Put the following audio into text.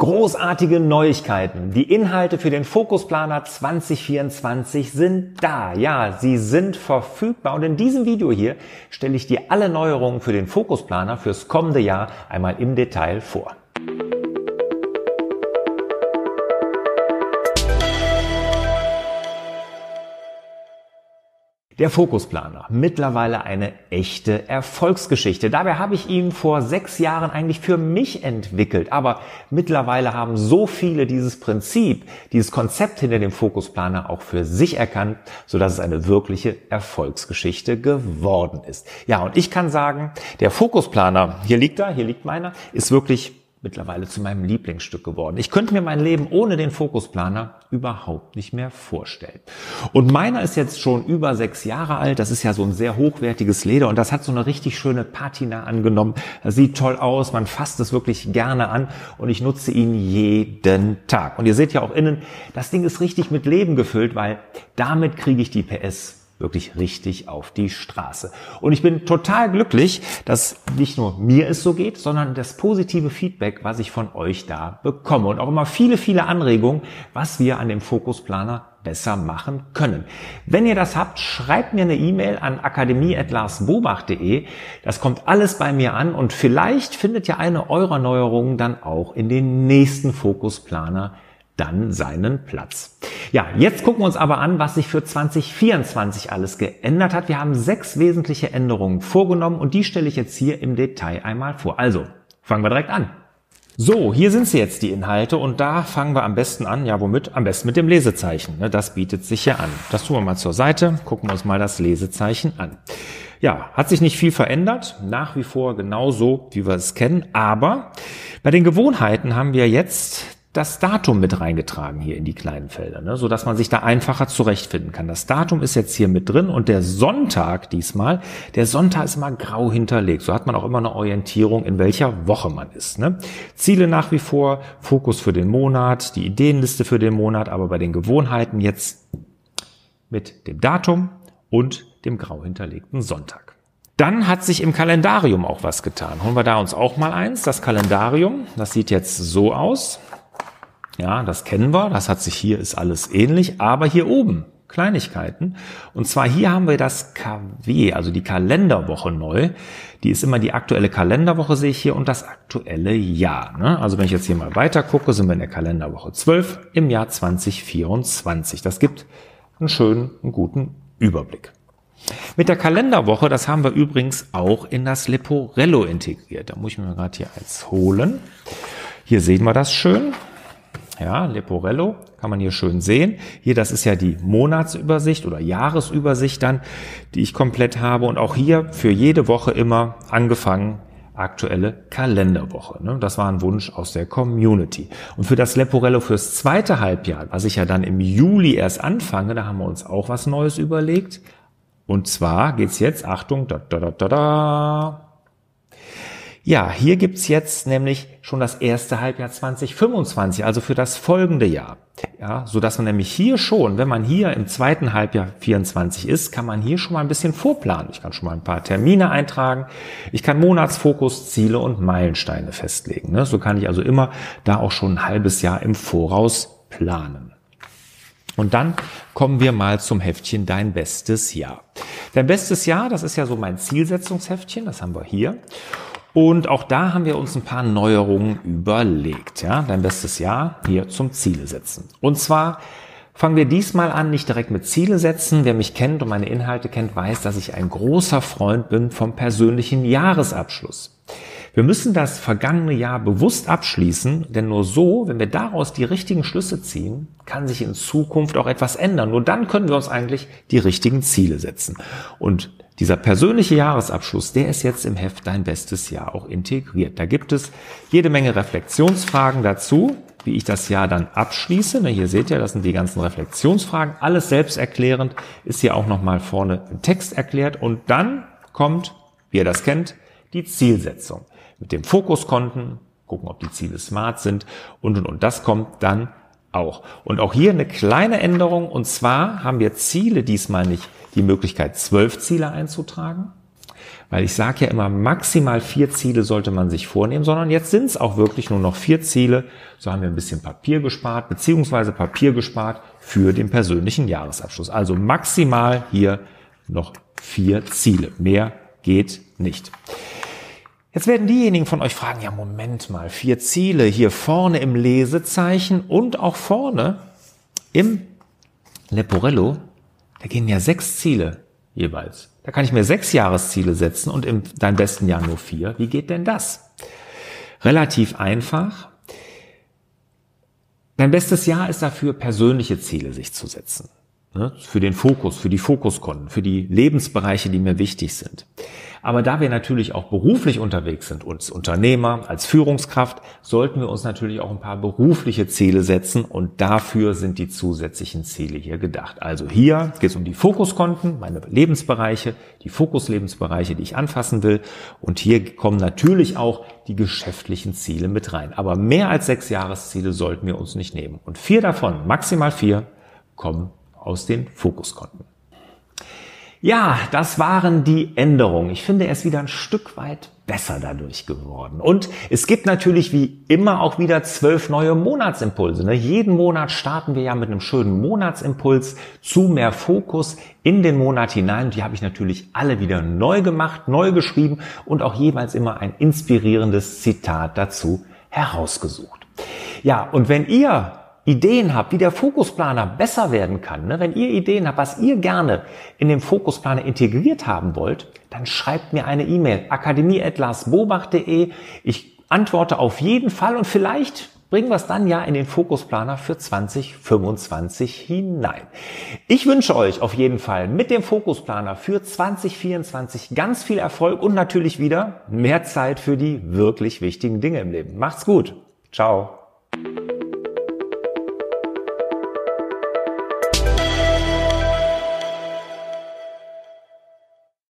Großartige Neuigkeiten. Die Inhalte für den Fokusplaner 2024 sind da. Ja, sie sind verfügbar und in diesem Video hier stelle ich dir alle Neuerungen für den Fokusplaner fürs kommende Jahr einmal im Detail vor. Der Fokusplaner, mittlerweile eine echte Erfolgsgeschichte. Dabei habe ich ihn vor 6 Jahren eigentlich für mich entwickelt. Aber mittlerweile haben so viele dieses Prinzip, dieses Konzept hinter dem Fokusplaner auch für sich erkannt, sodass es eine wirkliche Erfolgsgeschichte geworden ist. Ja, und ich kann sagen, der Fokusplaner, hier liegt meiner, ist wirklich mittlerweile zu meinem Lieblingsstück geworden. Ich könnte mir mein Leben ohne den Fokusplaner überhaupt nicht mehr vorstellen. Und meiner ist jetzt schon über 6 Jahre alt. Das ist ja so ein sehr hochwertiges Leder und das hat so eine richtig schöne Patina angenommen. Das sieht toll aus, man fasst es wirklich gerne an und ich nutze ihn jeden Tag. Und ihr seht ja auch innen, das Ding ist richtig mit Leben gefüllt, weil damit kriege ich die PS wirklich richtig auf die Straße. Und ich bin total glücklich, dass nicht nur mir es so geht, sondern das positive Feedback, was ich von euch da bekomme. Und auch immer viele, viele Anregungen, was wir an dem Fokusplaner besser machen können. Wenn ihr das habt, schreibt mir eine E-Mail an akademie@larsbobach.de. Das kommt alles bei mir an und vielleicht findet ja eine eurer Neuerungen dann auch in den nächsten Fokusplaner dann seinen Platz. Ja, jetzt gucken wir uns aber an, was sich für 2024 alles geändert hat. Wir haben 6 wesentliche Änderungen vorgenommen und die stelle ich jetzt hier im Detail einmal vor. Also, fangen wir direkt an. So, hier sind sie jetzt, die Inhalte, und da fangen wir am besten an. Ja, womit? Am besten mit dem Lesezeichen. Das bietet sich hier an. Das tun wir mal zur Seite, gucken wir uns mal das Lesezeichen an. Ja, hat sich nicht viel verändert, nach wie vor genauso, wie wir es kennen, aber bei den Gewohnheiten haben wir jetzt das Datum mit reingetragen hier in die kleinen Felder, so dass man sich da einfacher zurechtfinden kann. Das Datum ist jetzt hier mit drin und der Sonntag diesmal, der Sonntag ist immer grau hinterlegt. So hat man auch immer eine Orientierung, in welcher Woche man ist. Ziele nach wie vor, Fokus für den Monat, die Ideenliste für den Monat, aber bei den Gewohnheiten jetzt mit dem Datum und dem grau hinterlegten Sonntag. Dann hat sich im Kalendarium auch was getan. Holen wir da uns auch mal eins. Das Kalendarium, das sieht jetzt so aus. Ja, das kennen wir, das hat sich hier, ist alles ähnlich, aber hier oben Kleinigkeiten. Und zwar hier haben wir das KW, also die Kalenderwoche neu. Die ist immer die aktuelle Kalenderwoche, sehe ich hier, und das aktuelle Jahr. Also wenn ich jetzt hier mal weiter gucke, sind wir in der Kalenderwoche 12 im Jahr 2024. Das gibt einen guten Überblick. Mit der Kalenderwoche, das haben wir übrigens auch in das Leporello integriert. Da muss ich mir mal gerade hier eins holen. Hier sehen wir das schön. Ja, Leporello kann man hier schön sehen. Hier, das ist ja die Monatsübersicht oder Jahresübersicht dann, die ich komplett habe. Und auch hier für jede Woche immer angefangen aktuelle Kalenderwoche. Das war ein Wunsch aus der Community. Und für das Leporello fürs zweite Halbjahr, was ich ja dann im Juli erst anfange, da haben wir uns auch was Neues überlegt. Und zwar geht's jetzt, Achtung, Ja, hier gibt's jetzt nämlich schon das erste Halbjahr 2025, also für das folgende Jahr. Ja, so dass man nämlich hier schon, wenn man hier im zweiten Halbjahr 24 ist, kann man hier schon mal ein bisschen vorplanen. Ich kann schon mal ein paar Termine eintragen. Ich kann Monatsfokus, Ziele und Meilensteine festlegen. So kann ich also immer da auch schon ein halbes Jahr im Voraus planen. Und dann kommen wir mal zum Heftchen Dein bestes Jahr. Dein bestes Jahr, das ist ja so mein Zielsetzungsheftchen, das haben wir hier. Und auch da haben wir uns ein paar Neuerungen überlegt. Ja, dein bestes Jahr hier zum Ziele setzen. Und zwar fangen wir diesmal an, nicht direkt mit Ziele setzen. Wer mich kennt und meine Inhalte kennt, weiß, dass ich ein großer Freund bin vom persönlichen Jahresabschluss. Wir müssen das vergangene Jahr bewusst abschließen, denn nur so, wenn wir daraus die richtigen Schlüsse ziehen, kann sich in Zukunft auch etwas ändern. Nur dann können wir uns eigentlich die richtigen Ziele setzen. Und dieser persönliche Jahresabschluss, der ist jetzt im Heft Dein bestes Jahr auch integriert. Da gibt es jede Menge Reflexionsfragen dazu, wie ich das Jahr dann abschließe. Hier seht ihr, das sind die ganzen Reflexionsfragen. Alles selbsterklärend, ist hier auch nochmal vorne im Text erklärt. Und dann kommt, wie ihr das kennt, die Zielsetzung. Mit dem Fokuskonten, gucken, ob die Ziele smart sind und. Das kommt dann auch. Und auch hier eine kleine Änderung. Und zwar haben wir Ziele diesmal nicht die Möglichkeit, 12 Ziele einzutragen, Weil ich sage ja immer, maximal 4 Ziele sollte man sich vornehmen, sondern jetzt sind es auch wirklich nur noch 4 Ziele. So haben wir ein bisschen Papier gespart, beziehungsweise Papier gespart für den persönlichen Jahresabschluss. Also maximal hier noch 4 Ziele. Mehr geht nicht. Jetzt werden diejenigen von euch fragen, ja Moment mal, 4 Ziele hier vorne im Lesezeichen und auch vorne im Leporello, da gehen ja 6 Ziele jeweils. Da kann ich mir 6 Jahresziele setzen und in deinem besten Jahr nur 4. Wie geht denn das? Relativ einfach. Dein bestes Jahr ist dafür, persönliche Ziele sich zu setzen. Für den Fokus, für die Fokuskonten, für die Lebensbereiche, die mir wichtig sind. Aber da wir natürlich auch beruflich unterwegs sind, als Unternehmer, als Führungskraft, sollten wir uns natürlich auch ein paar berufliche Ziele setzen und dafür sind die zusätzlichen Ziele hier gedacht. Also hier geht es um die Fokuskonten, meine Lebensbereiche, die Fokuslebensbereiche, die ich anfassen will und hier kommen natürlich auch die geschäftlichen Ziele mit rein. Aber mehr als 6 Jahresziele sollten wir uns nicht nehmen. Und 4 davon, maximal 4, kommen aus den Fokuskonten. Ja, das waren die Änderungen. Ich finde, er ist wieder ein Stück weit besser dadurch geworden. Und es gibt natürlich wie immer auch wieder 12 neue Monatsimpulse. Jeden Monat starten wir ja mit einem schönen Monatsimpuls zu mehr Fokus in den Monat hinein. Und die habe ich natürlich alle wieder neu gemacht, neu geschrieben und auch jeweils immer ein inspirierendes Zitat dazu herausgesucht. Ja, und wenn ihr Ideen habt, wie der Fokusplaner besser werden kann, wenn ihr Ideen habt, was ihr gerne in dem Fokusplaner integriert haben wollt, dann schreibt mir eine E-Mail, akademie@larsbobach.de. Ich antworte auf jeden Fall und vielleicht bringen wir es dann ja in den Fokusplaner für 2025 hinein. Ich wünsche euch auf jeden Fall mit dem Fokusplaner für 2024 ganz viel Erfolg und natürlich wieder mehr Zeit für die wirklich wichtigen Dinge im Leben. Macht's gut. Ciao.